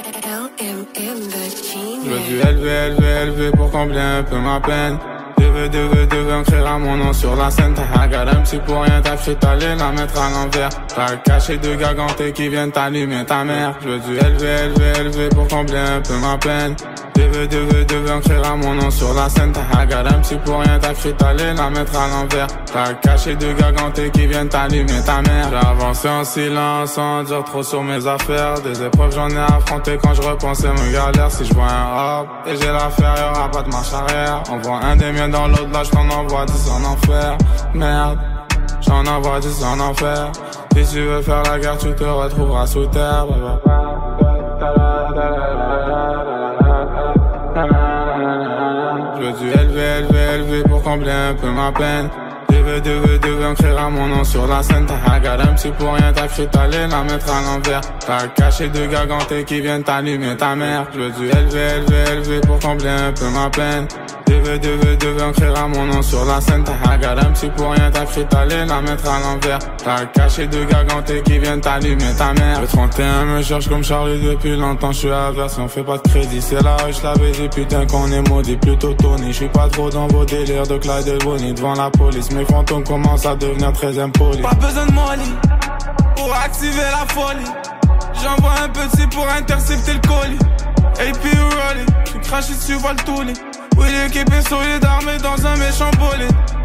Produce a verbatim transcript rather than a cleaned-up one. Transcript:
Je veux du élevé, élevé, élevé pour combler un peu ma peine. Deveux, deveux, deveux, écrire mon nom sur la scène. T'as regardé un petit pour rien, t'as fait t'aller la mettre à l'envers. T'as caché deux gars gantés qui viennent t'allumer ta mère. Je veux du élevé, élevé, élevé pour combler un peu ma peine. Deveux, deveux, deveux, écrire mon nom sur la scène. T'as regardé un petit pour rien, t'as fait t'aller la mettre à l'envers. T'as caché deux gars gantés qui viennent t'allumer ta mère. J'ai avancé en silence sans dire trop sur mes affaires. Des épreuves j'en ai affronté quand je repensais mes galères. Si je vois un hop et j'ai l'affaire, y'aura pas de marche arrière. On voit un des miens dans l'autre, là j't'en envoie dix en enfer. Merde, j'en envoie dix en enfer. Si tu veux faire la guerre, tu te retrouveras sous terre. Je veux du élevé, élevé, élevé pour combler un peu ma peine. Deveux, deveux, deveux, écrire mon nom sur la scène. T'as regardé un petit pour rien, t'as cru t'aller la mettre à l'envers. T'as caché deux gars gantés qui viennent t'allumer ta mère. Je veux du élevé, élevé, élevé pour combler un peu ma peine. Deveux, deveux, deveux, écrire mon nom sur la scène. T'as regardé un petit pour rien, t'as cru t'aller la mettre à l'envers. T'as caché deux gars gantés qui viennent t'allumer ta mère. Le trente et un me cherche comme Charlie depuis longtemps, je suis averse, on fait pas de crédit. C'est là où je l'avais dit, putain qu'on est maudit, plutôt Tony. Je suis pas trop dans vos délires de Clyde et Bonnie devant la police. Mes fantômes commencent à devenir très impolis. Pas besoin de molly pour activer la folie. J'envoie un petit pour intercepter le colis. A P rolling, j'suis craché dessus, vois le tourner. Oui, l'équipe est solide, armée dans un méchant bolide.